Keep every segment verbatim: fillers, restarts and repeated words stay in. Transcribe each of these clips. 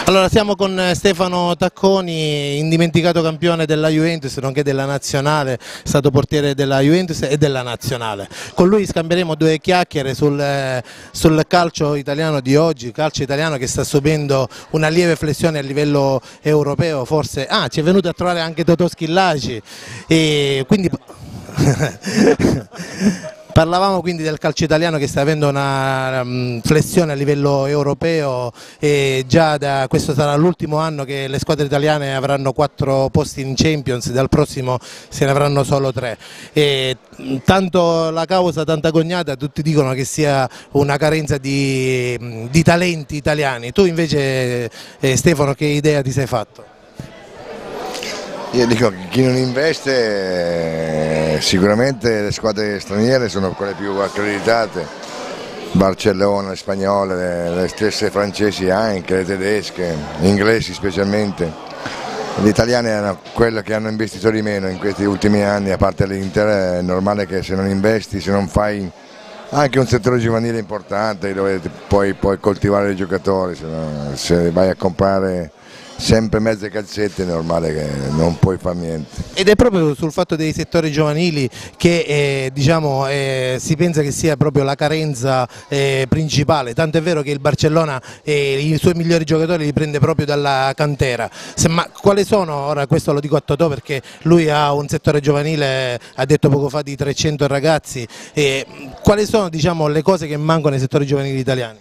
Allora siamo con Stefano Tacconi, indimenticato campione della Juventus, nonché della nazionale, è stato portiere della Juventus e della nazionale. Con lui scambieremo due chiacchiere sul, sul calcio italiano di oggi, calcio italiano che sta subendo una lieve flessione a livello europeo, forse. Ah, ci è venuto a trovare anche Totò Schillaci, e quindi... Parlavamo quindi del calcio italiano che sta avendo una um, flessione a livello europeo e già da questo sarà l'ultimo anno che le squadre italiane avranno quattro posti in Champions, dal prossimo se ne avranno solo tre. E, tanto la causa, tanta cognata, tutti dicono che sia una carenza di, di talenti italiani. Tu invece eh, Stefano, che idea ti sei fatto? Io dico che chi non investe, sicuramente le squadre straniere sono quelle più accreditate, Barcellona, le spagnole, le, le stesse francesi anche, le tedesche, gli inglesi specialmente. Gli italiani erano quelle che hanno investito di meno in questi ultimi anni, a parte l'Inter. È normale che se non investi, se non fai anche un settore giovanile importante dove puoi, puoi coltivare i giocatori, se, no, se vai a comprare sempre mezze calzette è normale che non puoi fare niente. Ed è proprio sul fatto dei settori giovanili che eh, diciamo, eh, si pensa che sia proprio la carenza eh, principale, tanto è vero che il Barcellona eh, i suoi migliori giocatori li prende proprio dalla cantera. Se, ma quali sono, ora questo lo dico a Totò perché lui ha un settore giovanile, ha detto poco fa, di trecento ragazzi, eh, quali sono, diciamo, le cose che mancano nei settori giovanili italiani?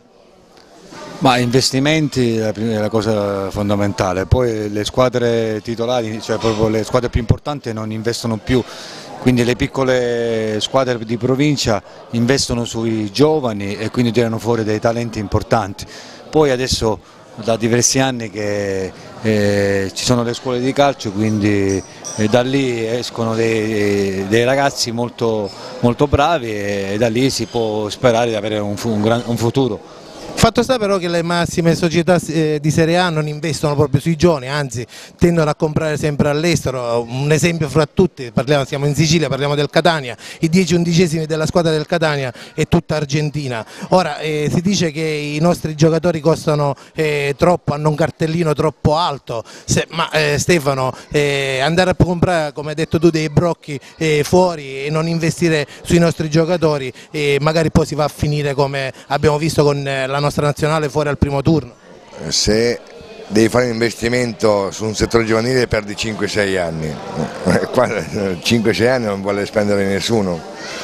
Ma investimenti è la cosa fondamentale, poi le squadre titolari, cioè proprio le squadre più importanti non investono più, quindi le piccole squadre di provincia investono sui giovani e quindi tirano fuori dei talenti importanti. Poi adesso da diversi anni che eh, ci sono le scuole di calcio, quindi eh, da lì escono dei, dei ragazzi molto, molto bravi e da lì si può sperare di avere un, un, gran, un futuro. Fatto sta però che le massime società di Serie A non investono proprio sui giovani, anzi tendono a comprare sempre all'estero. Un esempio fra tutti, parliamo, siamo in Sicilia, parliamo del Catania, i dieci undicesimi della squadra del Catania è tutta argentina. Ora eh, si dice che i nostri giocatori costano eh, troppo, hanno un cartellino troppo alto, Se, ma eh, Stefano, eh, andare a comprare, come hai detto tu, dei brocchi eh, fuori e non investire sui nostri giocatori, eh, magari poi si va a finire come abbiamo visto con eh, la nostra nazionale fuori al primo turno. Se devi fare un investimento su un settore giovanile perdi cinque sei anni, cinque sei anni non vuole spendere nessuno,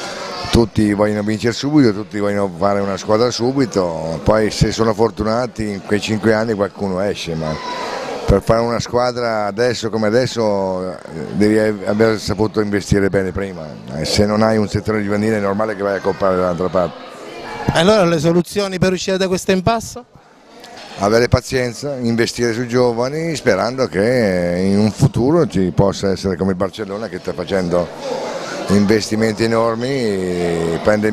tutti vogliono vincere subito, tutti vogliono fare una squadra subito, poi se sono fortunati in quei cinque anni qualcuno esce, ma per fare una squadra adesso come adesso devi aver saputo investire bene prima, e se non hai un settore giovanile è normale che vai a comprare dall'altra parte. Allora le soluzioni per uscire da questo impasse? Avere pazienza, investire sui giovani sperando che in un futuro ci possa essere come il Barcellona che sta facendo investimenti enormi, prende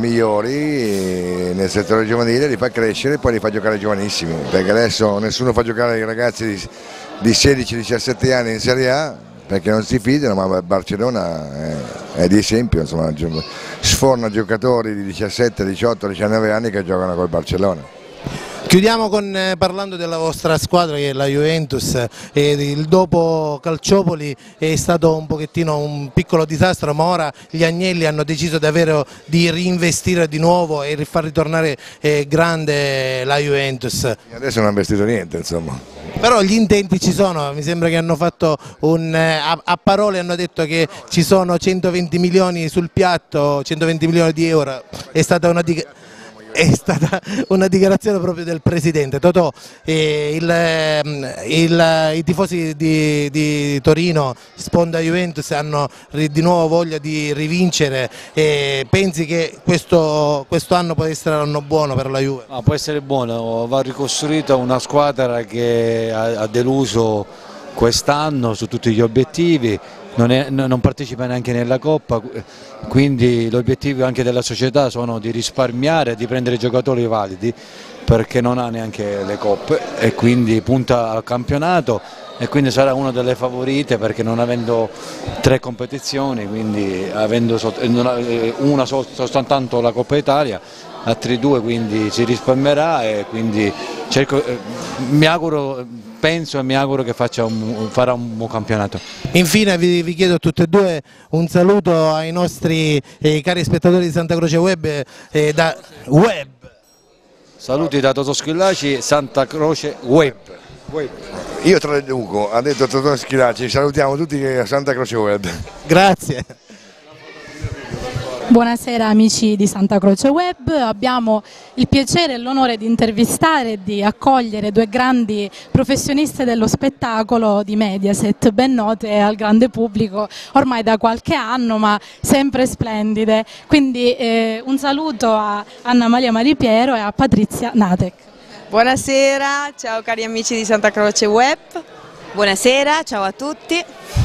migliori nel settore giovanile, li fa crescere e poi li fa giocare giovanissimi, perché adesso nessuno fa giocare i ragazzi di, di sedici diciassette anni in Serie A perché non si fidano, ma il Barcellona è, è di esempio, insomma, sforna giocatori di diciassette, diciotto, diciannove anni che giocano col Barcellona. Chiudiamo con, eh, parlando della vostra squadra che è la Juventus, e il dopo Calciopoli è stato un pochettino un piccolo disastro, ma ora gli Agnelli hanno deciso davvero di reinvestire di nuovo e far ritornare eh, grande la Juventus. Adesso non ha investito niente, insomma. Però gli intenti ci sono, mi sembra che hanno fatto un, a, a parole hanno detto che ci sono centoventi milioni sul piatto, centoventi milioni di euro, è stata una dichiarazione. È stata una dichiarazione proprio del Presidente. Totò, eh, il, il, i tifosi di, di Torino, sponda Juventus, hanno di nuovo voglia di rivincere, eh, pensi che questo, questo anno può essere l'anno buono per la Juve? No, può essere buono, va ricostruita una squadra che ha, ha deluso quest'anno su tutti gli obiettivi, non, è, non partecipa neanche nella Coppa, quindi l'obiettivo anche della società sono di risparmiare e di prendere giocatori validi perché non ha neanche le coppe e quindi punta al campionato e quindi sarà una delle favorite perché non avendo tre competizioni, quindi avendo una soltanto la Coppa Italia, altri due, quindi si risparmierà e quindi cerco, mi auguro penso e mi auguro che faccia un, farà un buon campionato. Infine vi, vi chiedo a tutte e due un saluto ai nostri eh, cari spettatori di Santa Croce Web, eh, da Web. Saluti da Totò Schillaci, Santa Croce Web. Web. Io traduco, ha detto Totò Schillaci, salutiamo tutti a Santa Croce Web. Grazie. Buonasera amici di Santa Croce Web, abbiamo il piacere e l'onore di intervistare e di accogliere due grandi professioniste dello spettacolo di Mediaset, ben note al grande pubblico ormai da qualche anno, ma sempre splendide. Quindi eh, un saluto a Anna Maria Maripiero e a Patrizia Natek. Buonasera, ciao cari amici di Santa Croce Web. Buonasera, ciao a tutti.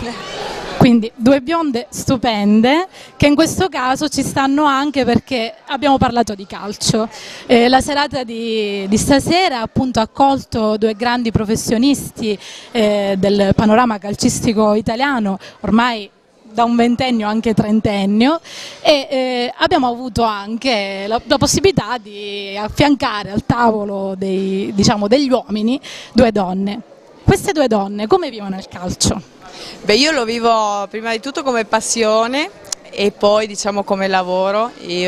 Quindi due bionde stupende che in questo caso ci stanno anche perché abbiamo parlato di calcio. Eh, la serata di, di stasera ha appunto accolto due grandi professionisti eh, del panorama calcistico italiano, ormai da un ventennio anche trentennio, e eh, abbiamo avuto anche la, la possibilità di affiancare al tavolo dei, diciamo, degli uomini due donne. Queste due donne come vivono il calcio? Beh, io lo vivo prima di tutto come passione e poi diciamo come lavoro.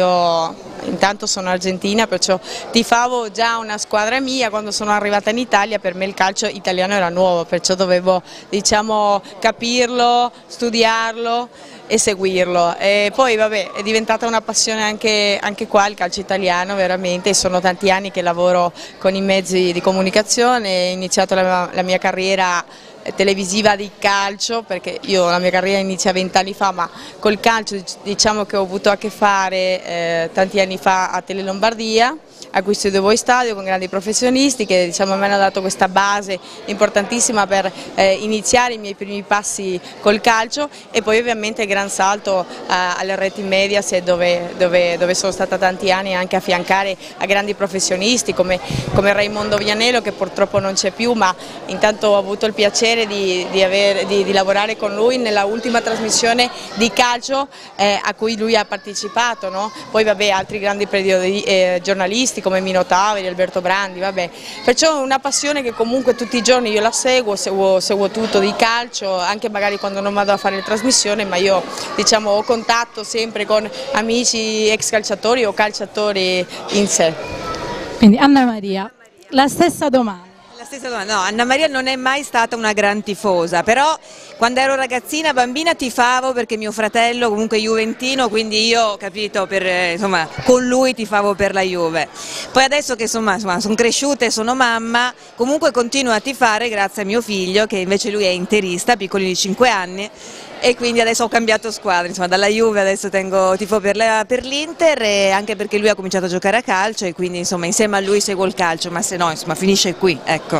Io intanto sono argentina, perciò tifavo già una squadra mia. Quando sono arrivata in Italia per me il calcio italiano era nuovo, perciò dovevo diciamo capirlo, studiarlo e seguirlo. E poi vabbè, è diventata una passione anche, anche qua il calcio italiano veramente. Sono tanti anni che lavoro con i mezzi di comunicazione, ho iniziato la, la mia carriera televisiva di calcio, perché io la mia carriera inizia vent'anni fa, ma col calcio diciamo che ho avuto a che fare eh, tanti anni fa a Tele Lombardia, a cui studio voi stadio con grandi professionisti che diciamo, mi hanno dato questa base importantissima per eh, iniziare i miei primi passi col calcio, e poi ovviamente il gran salto eh, alle reti Mediaset dove, dove, dove sono stata tanti anni anche a fiancare a grandi professionisti come, come Raimondo Vianello, che purtroppo non c'è più, ma intanto ho avuto il piacere di, di, aver, di, di lavorare con lui nella ultima trasmissione di calcio eh, a cui lui ha partecipato, no? Poi vabbè altri grandi periodi, eh, giornalisti come Mino Taveri, Alberto Brandi, vabbè. Perciò è una passione che comunque tutti i giorni io la seguo, seguo, seguo tutto di calcio, anche magari quando non vado a fare le trasmissioni, ma io diciamo ho contatto sempre con amici ex calciatori o calciatori in sé. Quindi Anna Maria, la stessa domanda. La stessa domanda. No, Anna Maria non è mai stata una gran tifosa, però quando ero ragazzina, bambina tifavo perché mio fratello comunque è juventino, quindi io, capito, per, insomma, con lui tifavo per la Juve. Poi adesso che insomma, insomma sono cresciuta e sono mamma, comunque continuo a tifare grazie a mio figlio, che invece lui è interista, piccolo di cinque anni, e quindi adesso ho cambiato squadra, insomma dalla Juve adesso tengo tifo per l'Inter, e anche perché lui ha cominciato a giocare a calcio e quindi insomma insieme a lui seguo il calcio, ma se no insomma finisce qui, ecco.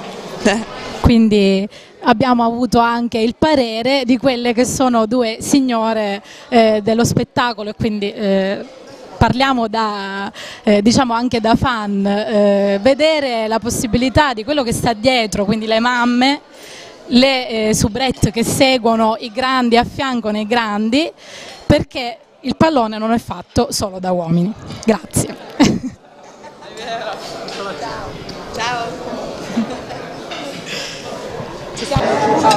Quindi abbiamo avuto anche il parere di quelle che sono due signore eh, dello spettacolo, e quindi eh, parliamo da, eh, diciamo anche da fan, eh, vedere la possibilità di quello che sta dietro, quindi le mamme, le eh, soubrette che seguono i grandi, affiancano i grandi, perché il pallone non è fatto solo da uomini. Grazie. Ciao. Ciao. Ci siamo.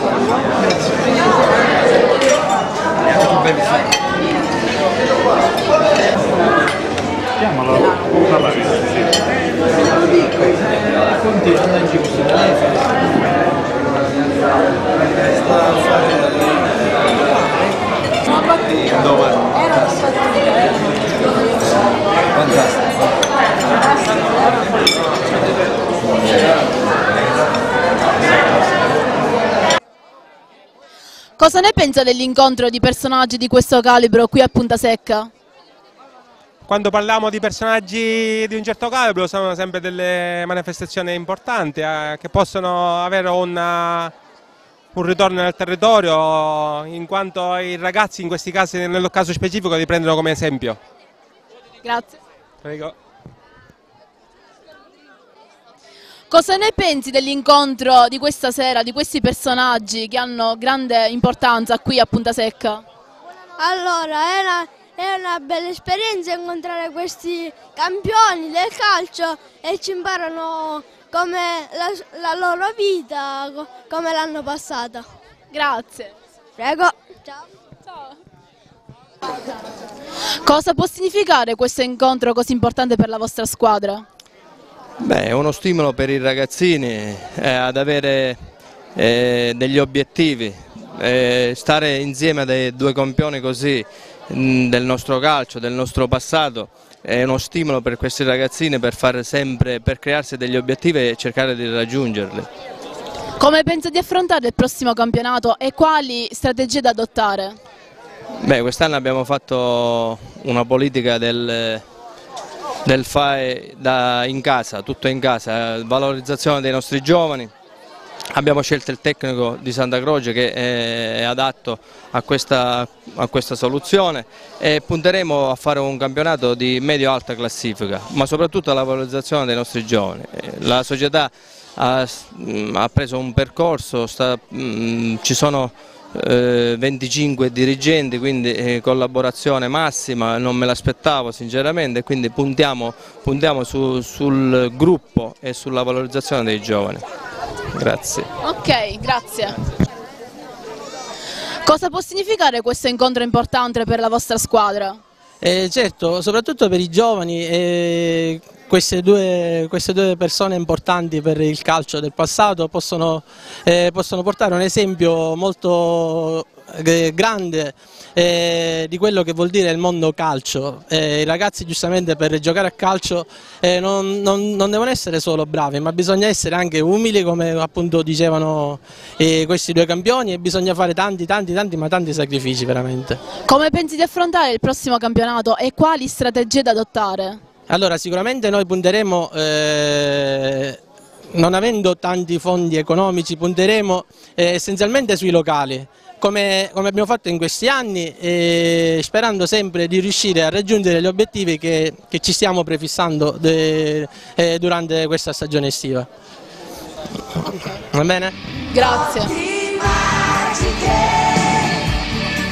Cosa ne pensa dell'incontro di personaggi di questo calibro qui a Punta Secca? Quando parliamo di personaggi di un certo calibro sono sempre delle manifestazioni importanti eh, che possono avere una, un ritorno nel territorio, in quanto i ragazzi in questi casi, nel caso specifico, li prendono come esempio. Grazie. Prego. Cosa ne pensi dell'incontro di questa sera, di questi personaggi che hanno grande importanza qui a Punta Secca? Allora, è una, è una bella esperienza incontrare questi campioni del calcio e ci imparano come la, la loro vita, co- come l'hanno passata. Grazie. Prego. Ciao. Ciao. Cosa può significare questo incontro così importante per la vostra squadra? Beh, è uno stimolo per i ragazzini eh, ad avere eh, degli obiettivi, eh, stare insieme a dei due campioni così mh, del nostro calcio, del nostro passato, è uno stimolo per questi ragazzini per fare sempre, per crearsi degli obiettivi e cercare di raggiungerli. Come pensa di affrontare il prossimo campionato e quali strategie da adottare? Beh, quest'anno abbiamo fatto una politica del del fare da in casa, tutto in casa, valorizzazione dei nostri giovani. Abbiamo scelto il tecnico di Santa Croce che è adatto a questa, a questa soluzione e punteremo a fare un campionato di medio-alta classifica, ma soprattutto alla valorizzazione dei nostri giovani. La società ha, ha preso un percorso, sta, mh, ci sono venticinque dirigenti, quindi eh, collaborazione massima, non me l'aspettavo sinceramente, quindi puntiamo, puntiamo su, sul gruppo e sulla valorizzazione dei giovani. Grazie. Ok, grazie. Cosa può significare questo incontro importante per la vostra squadra? Eh, certo, soprattutto per i giovani, eh, queste, due, queste due persone importanti per il calcio del passato possono, eh, possono portare un esempio molto eh, grande eh, di quello che vuol dire il mondo calcio. Eh, I ragazzi giustamente per giocare a calcio eh, non, non, non devono essere solo bravi, ma bisogna essere anche umili, come appunto dicevano eh, questi due campioni, e bisogna fare tanti, tanti, tanti, ma tanti sacrifici veramente. Come pensi di affrontare il prossimo campionato e quali strategie da adottare? Allora, sicuramente noi punteremo, eh, non avendo tanti fondi economici, punteremo eh, essenzialmente sui locali, come, come abbiamo fatto in questi anni, eh, sperando sempre di riuscire a raggiungere gli obiettivi che, che ci stiamo prefissando de, eh, durante questa stagione estiva. Okay. Va bene? Grazie.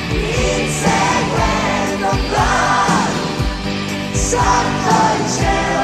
Sotto il cielo